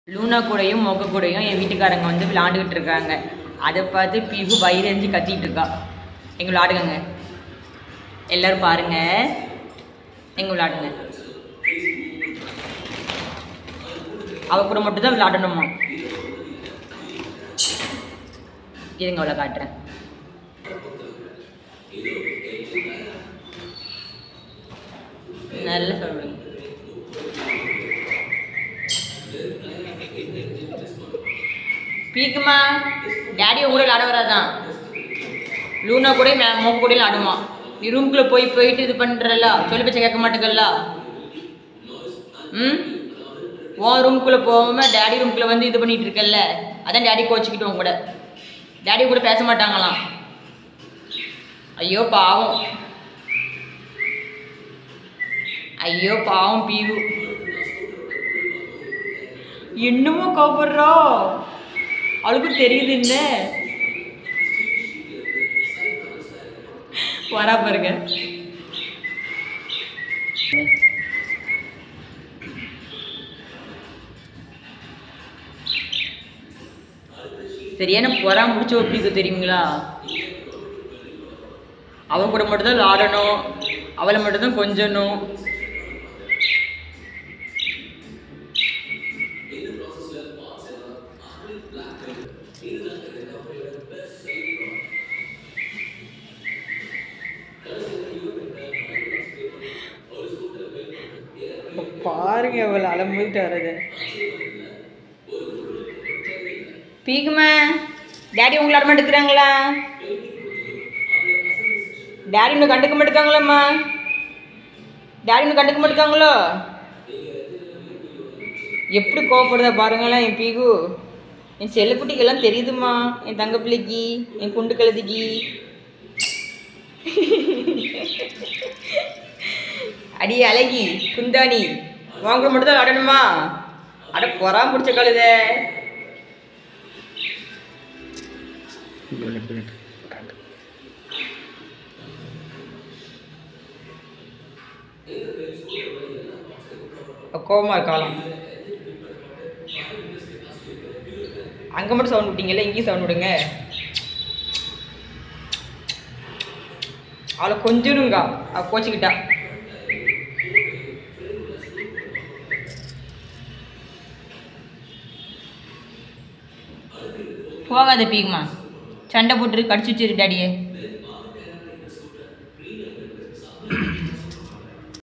லூனா கூடயும் மொக்க கூடயும் என் வீட்டுக்காரங்க வந்து விளாண்டுக்கிட்டு இருக்காங்க. அதை பார்த்து பீகு வயிறறிஞ்சு கத்திட்டு இருக்கா. எங்க விளாடுங்க, எல்லாரும் பாருங்க, எங்க விளாடுங்க. அவ கூட மட்டும் தான் விளாடணுமா. இருங்க அவளை காட்டுறேன். நல்ல சொல்லுங்க. பீக்குமா டேடி உங்க கூட விளாட வராதான். லூனா கூட மோக்க கூட விளாடுமா. நீ ரூம்குள்ளே போயிட்டு இது பண்ணுறல்ல, சொல்லி பச்சை கேட்க மாட்டேங்கல்ல. உன் ரூம்குள்ளே போகாம டேடி ரூம்குள்ளே வந்து இது பண்ணிட்டு இருக்கல்ல, அதான் டேடி கோச்சிக்கிட்டு உன் கூட. டேடி கூட பேச மாட்டாங்களாம். ஐயோ பாவம், ஐயோ பாவம் பீகு. என்னமோ கோபப்படுறா, அவளுக்கு தெரியுது இல்ல. வரா பாருங்க. சரியான பொறா முடிச்ச ஒப்பிக்கு தெரியுங்களா. அவன் கூட மட்டும்தான் விளாடணும், அவளை மட்டும்தான் கொஞ்சணும். பாருங்க அவளை அலம்பிட்டு வர்றது. பீக்குமா டேடி உங்களை அட மாட்டேங்கிறாங்களா? டேடி இன்னும் கண்டுக்க மாட்டேங்காங்களாம்மா? டேடி இன்னும் கண்டுக்க மாட்டேங்காங்களோ? எப்படி கோவப்படுதா பாருங்களேன் என் பீகு. என் செல்லக்குட்டிக்கெல்லாம் தெரியுதுமா, என் தங்க பிள்ளைக்கு, என் குண்டு கழுதிக்கு. அடி அழகி குந்தாணி, வாங்க மட்டும் தான் விளாடணுமா? அட பொறாம பிடிச்ச கழுத. கோபமா இருக்கலாம். அங்கே மட்டும் சவுண்ட் விட்டீங்கல்ல, இங்கேயும் சவுண்ட் விடுங்க. அவளை கொஞ்சணுங்க, அவ கோச்சிக்கிட்டா. போகாத பீக்குமா, சண்டை போட்டு கடிச்சு வச்சிரு டாடியே.